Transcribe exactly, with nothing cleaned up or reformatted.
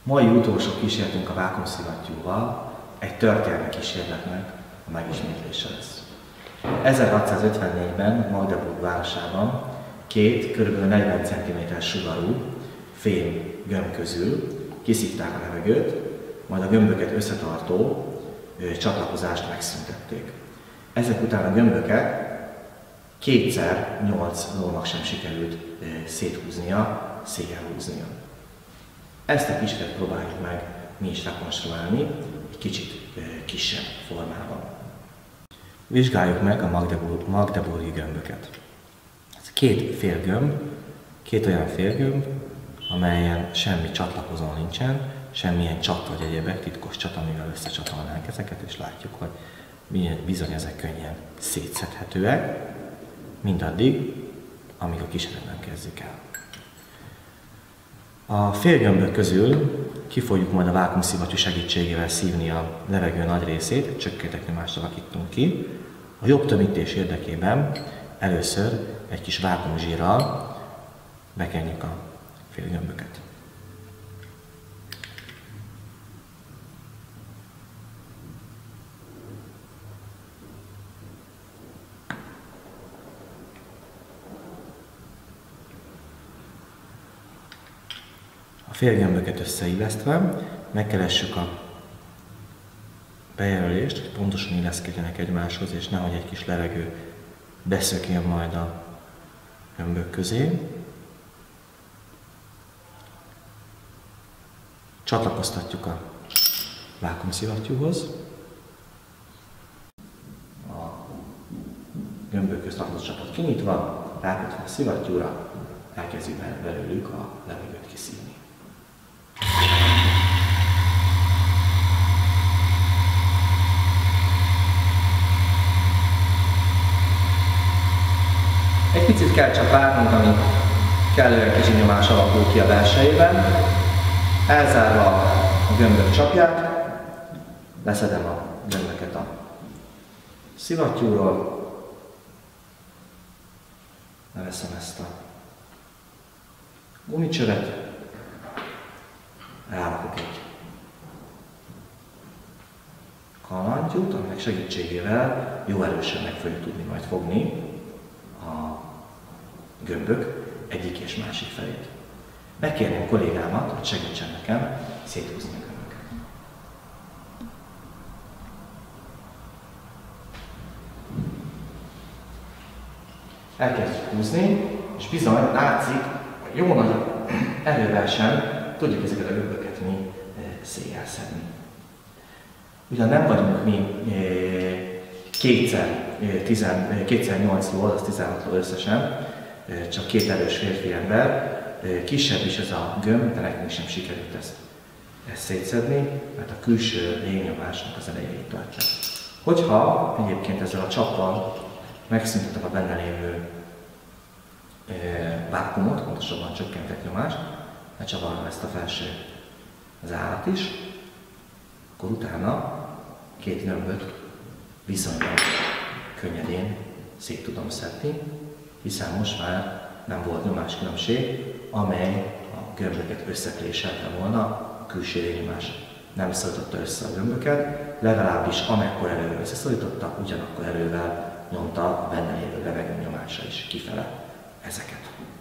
Mai utolsó kísérletünk a vákuumszivattyúval egy történelmi kísérletnek a megismétlése lesz. ezerhatszázötvennégyben Magdeburg városában két kb. negyven centiméter sugarú fém gömb közül kiszívták a levegőt, majd a gömböket összetartó ö, csatlakozást megszüntették. Ezek után a gömböket kétszer nyolc lónak sem sikerült ö, széthúznia, széjjel húznia. Ezt a kísérletet próbáljuk meg mi is rekonstruálni, egy kicsit ö, kisebb formában. Vizsgáljuk meg a Magdeburg, magdeburgi gömböket. Ez két félgömb, két olyan félgömb, amelyen semmi csatlakozó nincsen, semmilyen csat vagy egyébek, titkos csat, amivel összecsatolnánk ezeket, és látjuk, hogy bizony ezek könnyen szétszedhetőek, mindaddig, amíg a kísérletet nem kezdjük el. A félgömbök közül ki fogjuk majd a vákuumszivattyú segítségével szívni a levegő nagy részét, csökkentett nyomást alakítunk ki. A jobb tömítés érdekében először egy kis vákuumzsírral bekenjük a félgömböket. A félgömböket összeillesztve megkeressük a bejelölést, hogy pontosan illeszkedjenek egymáshoz, és nehogy egy kis levegő beszökjön majd a gömbök közé. Csatlakoztatjuk a vákuumszivattyúhoz. A gömbök közt tartozó csapot kinyitva, rákötve a szivattyúra, elkezdjük belőlük a levegőt kiszívni. Egy picit kell csak várnunk, amíg kellően kicsi nyomás alakul ki a belsejében. Elzárva a gömbök csapját, leszedem a gömböket a szivattyúról, leveszem ezt a gumicsövet, rárakok egy kalantyút, aminek segítségével jó erősen meg fogjuk tudni majd fogni a gömbök egyik és másik felét. Megkérném a kollégámat, hogy segítsen nekem széthúzni a gömböket. Elkezdjük húzni, és bizony látszik, hogy jó nagy erővel sem tudjuk ezeket a gömböket mi széjjel szedni. Ugyan nem vagyunk mi kétszer nyolc ló, az tizenhat ló összesen, csak két erős férfi ember, kisebb is ez a gömb, de nekünk sem sikerült ezt, ezt szétszedni, mert a külső légnyomásnak az elejét tartja. Hogyha egyébként ezzel a csappal megszüntetem a benne lévő vákuumot, pontosabban csökkentett nyomást, lecsavarnom ezt a felső zárat is, akkor utána két gömböt viszonylag könnyedén szét tudom szedni, hiszen most már nem volt nyomáskülönbség, amely a gömböket összepréselte volna, a külső légnyomás nem szorította össze a gömböket, legalábbis amekkor erővel összeszorította, ugyanakkor erővel nyomta a benne lévő levegő nyomása is kifele ezeket.